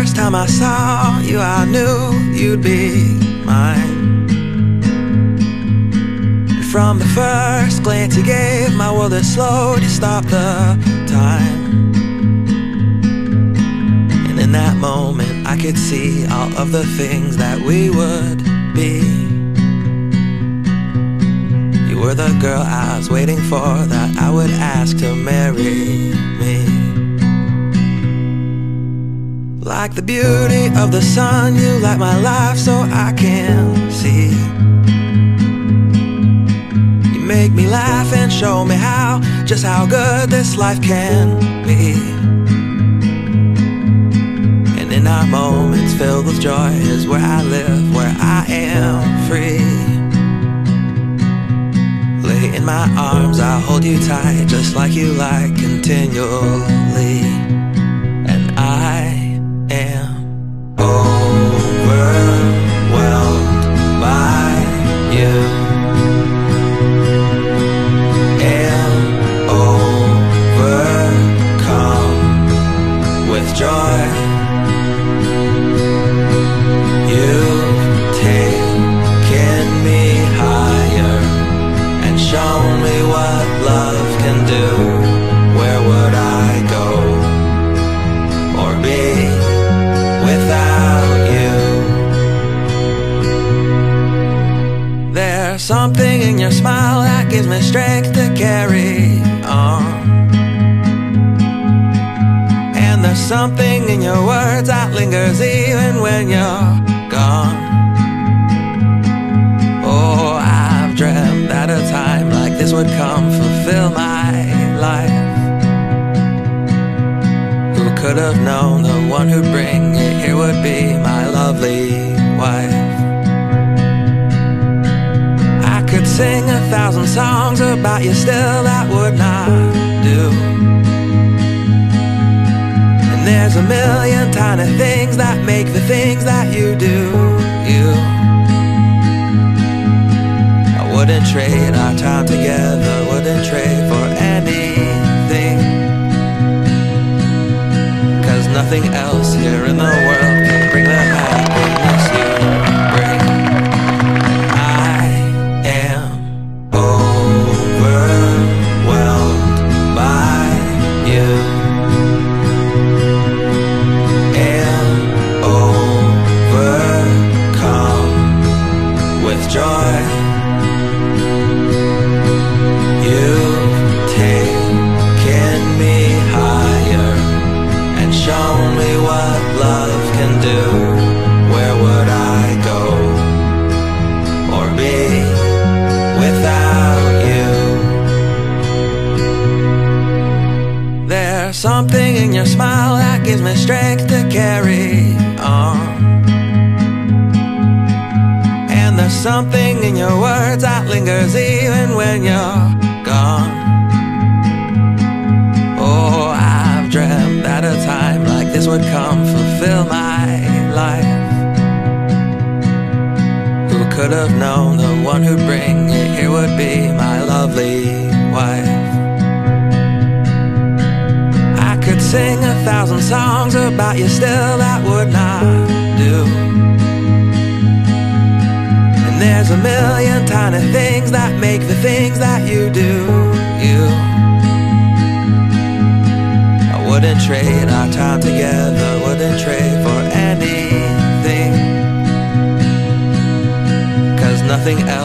first time I saw you, I knew you'd be mine. And from the first glance you gave, my world had slowed, you stopped the time. And in that moment I could see all of the things that we would be. You were the girl I was waiting for, that I would ask to marry me. Like the beauty of the sun, you light my life so I can see. You make me laugh and show me how, just how good this life can be. And in our moments filled with joy is where I live, where I am free. Lay in my arms, I'll hold you tight, just like you like, continually. And I am overwhelmed by you, am overcome with joy. You've taken me higher and shown me what love can do. Where would I go or be without you? There's something in your smile that gives me strength to carry on. And there's something in your words that lingers even when you're gone. Oh, I've dreamt that a time like this would come, fulfill my life. Who could have known the one who'd bring it here would be my lovely wife? I could sing 1,000 songs about you still, that would not do. And there's a million tiny things that make the things that you do, you. I wouldn't trade our time together, wouldn't trade for anything. Nothing else here in the world can bring the happiness you bring. I am overwhelmed by you, am overcome with joy. You've taken me higher, show me what love can do. Where would I go or be without you? There's something in your smile that gives me strength to carry on. And there's something in your words that lingers even when you're gone. Oh, I've dreamt that a time like this would come, fulfill my life. Who could have known the one who'd bring it here would be my lovely wife? I could sing 1,000 songs about you still, that would not do. And there's a million tiny things that make the things that you do, you. Wouldn't trade our time together, wouldn't trade for anything. 'Cause nothing else